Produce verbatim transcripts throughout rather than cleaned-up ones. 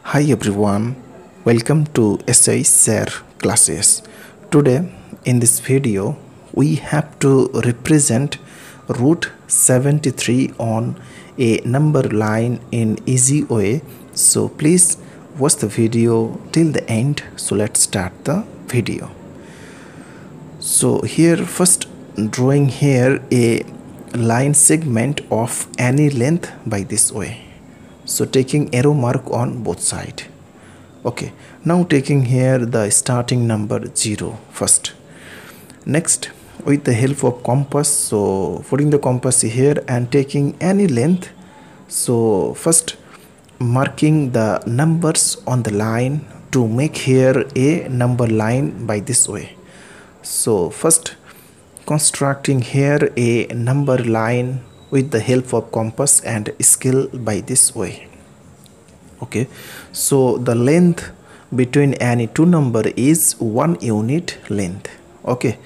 Hi everyone, welcome to S I Share classes. Today in this video we have to represent root seventy-three on a number line in easy way. So please watch the video till the end. So let's start the video. So here first drawing here a line segment of any length by this way. So taking arrow mark on both sides. Okay, now taking here the starting number zero first. Next, with the help of compass, so putting the compass here and taking any length. So first marking the numbers on the line to make here a number line by this way. So first constructing here a number line with the help of compass and scale by this way. Okay, so the length between any two number is one unit length. Okay,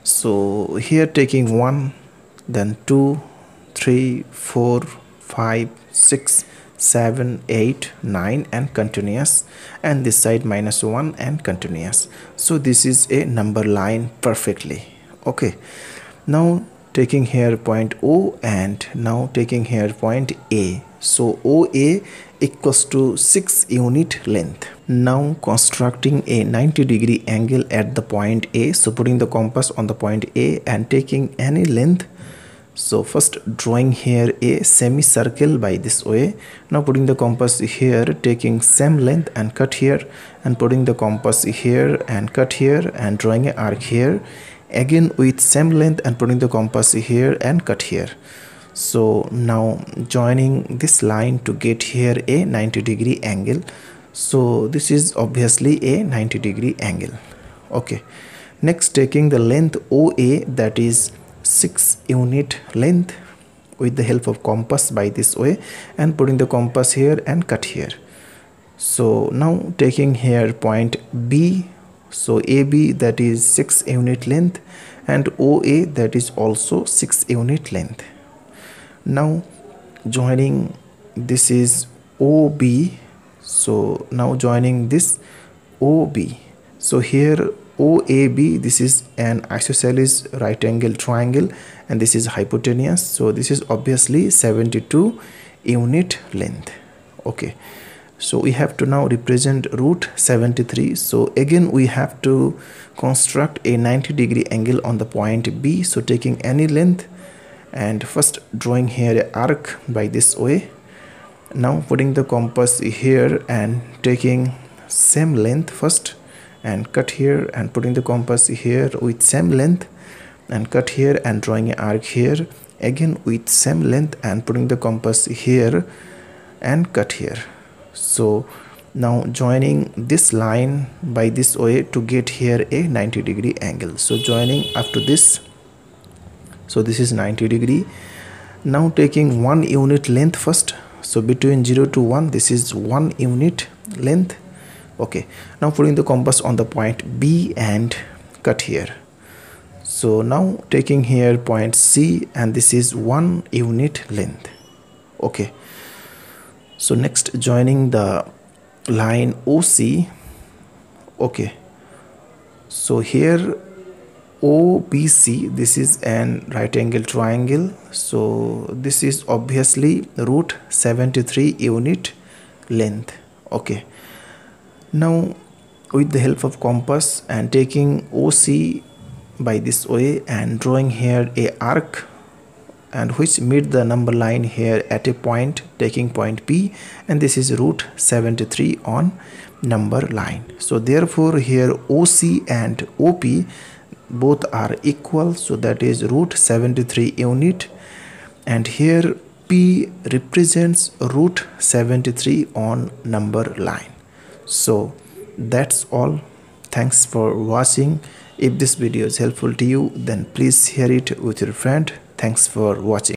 so here taking one, then two, three, four, five, six, seven, eight, nine and continuous, and this side minus one and continuous. So this is a number line perfectly. Okay, now taking here point O and now taking here point A. So O A equals to six unit length. Now constructing a ninety degree angle at the point A. So putting the compass on the point A and taking any length. So first drawing here a semicircle by this way. Now putting the compass here, taking same length and cut here, and putting the compass here and cut here and drawing an arc here. Again with same length and putting the compass here and cut here. So now joining this line to get here a ninety degree angle. So this is obviously a ninety degree angle. Okay, next taking the length O A, that is six unit length, with the help of compass by this way and putting the compass here and cut here. So now taking here point B. So A B, that is six unit length, and O A, that is also six unit length. Now joining this is O B. So now joining this O B. So here O A B, this is an isosceles right angle triangle and this is hypotenuse. So this is obviously seventy-two unit length. Okay, so we have to now represent root seventy-three. So again we have to construct a ninety degree angle on the point B. So taking any length and first drawing here an arc by this way. Now putting the compass here and taking same length first and cut here and putting the compass here with same length and cut here and drawing an arc here again with same length and putting the compass here and cut here. So now joining this line by this way to get here a ninety degree angle. So joining after this, so this is ninety degree. Now taking one unit length first. So between zero to one, this is one unit length. Okay, now putting the compass on the point B and cut here. So now taking here point C and this is one unit length. Okay, so next joining the line O C. Okay, so here O B C, this is an right angle triangle. So this is obviously root seventy-three unit length. Okay, now with the help of compass and taking O C by this way and drawing here a arc and which meet the number line here at a point, taking point P, and this is root seventy-three on number line. So therefore here O C and O P both are equal, so that is root seventy-three unit, and here P represents root seventy-three on number line. So that's all. Thanks for watching. If this video is helpful to you, then please share it with your friend. Thanks for watching.